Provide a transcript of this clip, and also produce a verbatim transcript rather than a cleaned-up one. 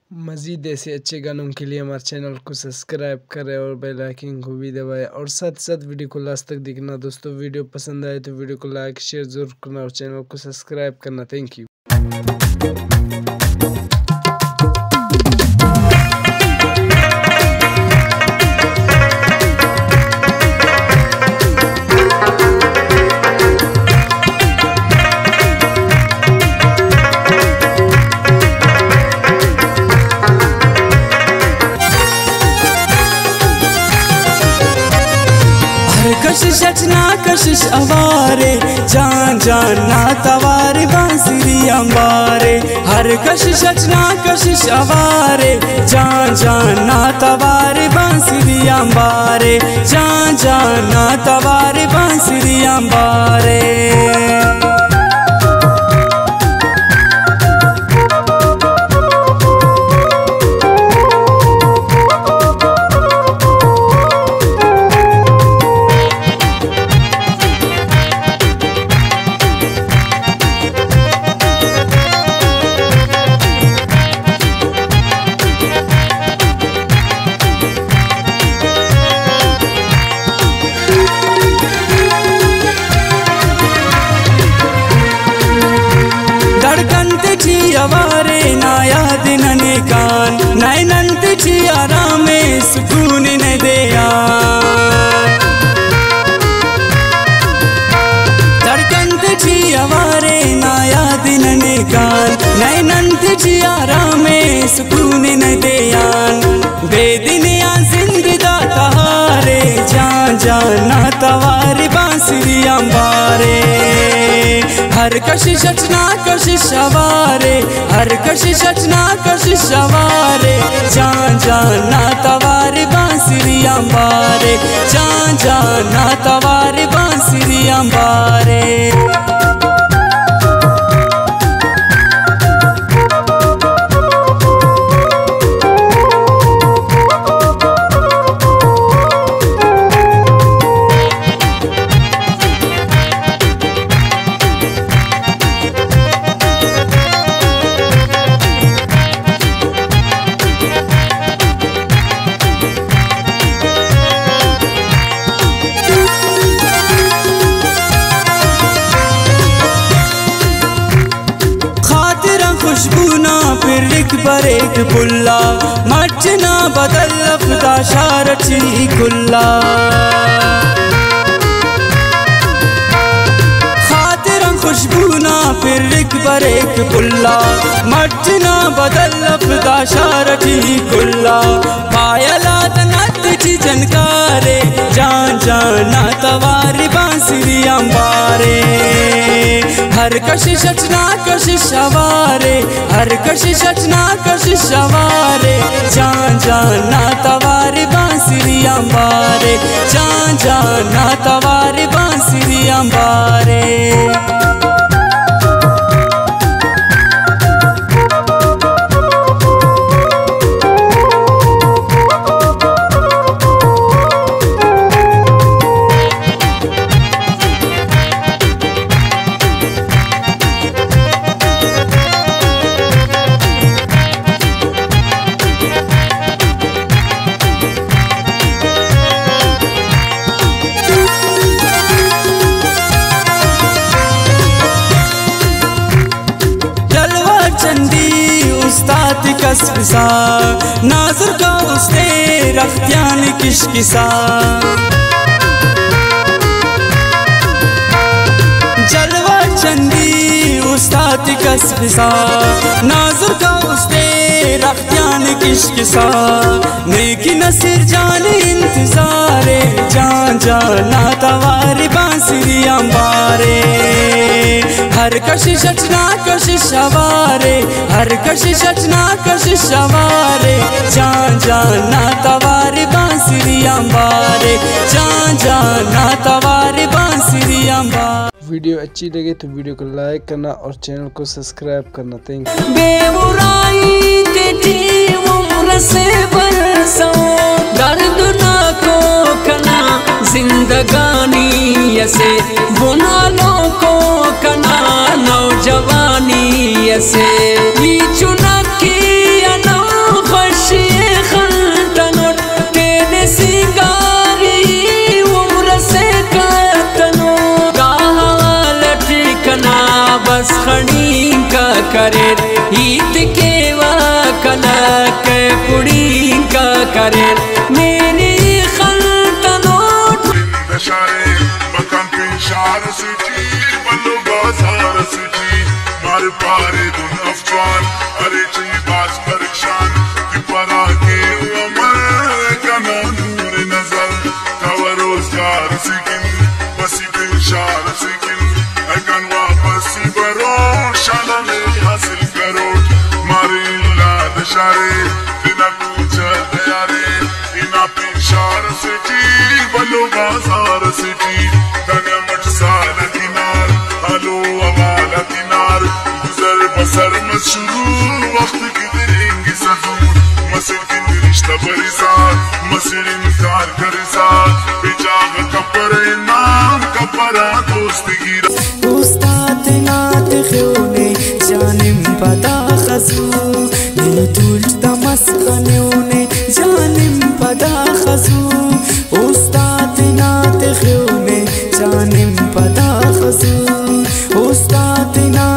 मज़ीद ऐसे अच्छे गानों के लिए हमारे चैनल को सब्सक्राइब करें और बेल आइकन को भी दबाएं और साथ साथ वीडियो को लास्ट तक देखना। दोस्तों वीडियो पसंद आए तो वीडियो को लाइक शेयर ज़रूर करना और चैनल को सब्सक्राइब करना। Thank you. कशिश अचना कशिश अवारे जान जान ना तवारे बांसुरी अंबारे। हर कशिश अचना कशिश अवारे जान जान ना तवारे बांसुरी अंबारे। जान जान ना तवारे बांसुरी अंबारे। अवारे नाया दिन ने कान नैनंत छी आरामे सुकून न दया। धड़कंत छी अवारे नाया दिन ने कान नैनंत छी आरामे सुकून न दयान। बेदिनिया जिंदा तहारे जान जान ना तवारे बांसुरी अंबारे। हर कशिश अचना कशिश अवारे हर कशिश अचना कशिश अवारे। जान जान ना तवारे बांसुरी अंबारे। जान जान ना तवारे बांसुरी अंबारे। फिर पर एक बुल्ला मचना बदल अफदा शारची कुल्ला। खातिर खुशबू ना फिर एक पर एक बुल्ला मचना बदल अफदा शारची कुल्ला। पायलात नत ची जनकारे जान जान ना तवारी बांसुरी अंबारे। हर कशिश अचना कशिश अवारे हर कशिश अचना कशिश अवारे। जान जान ना तवारे बांसुरी अंबारे। जान जान ना तवारे बांसुरी अंबारे। उस्ताद कसबिसा नाजुर का उसने रख्तियान किशकिसा। जलवा चंदी उस्ताद कसबिसा नाजुर का उसने रख्तियान किशकिसा। नेकी नसीर जान इंतजारे जान जान ना तवारी बांसुरी अंबारे। हर कशिश अचना कशिश अवारे हर कशिश अचना कशिश अवारे। जान जान ना तवारे बांसुरी अंबारे। जान जान ना तवारे बांसुरी अंबारे। वीडियो अच्छी लगे तो वीडियो को लाइक करना और चैनल को सब्सक्राइब करना। Thank you. बेमुराई तेरी उम्र से बरसों दर्द ना को कना जिंदगानी ऐसे बुना लो को कना नौजवानी ऐसे चुना की دارين ميني خلطنوت دشاري بكم في شعر سجي بلو بازار سجي مار پاري دون افجان اريچي باس پرشان في پراكي عمر كنا نور نظر روزگار سکن بسی دل شار سکن اکن واپسی برو شانہ حاصل کرو ماری اللہ دشارے دینا کوچہ دیارے اینا پیشار سکی بلو بازار سکی دنیا مٹ سال کنار حالو اوال کنار گزر بسر مشروع وقت کی درینگی سزور مسل کی رشتہ بریزاد مسل انکار کریزاد بیجاغ کپر امام کپرا دوست گیرا استاد نات خیونه جانم پدا خزو دل تولت دا مسخنیونه جانم پدا خزو استاد نات خیونه جانم پدا خزو استاد نات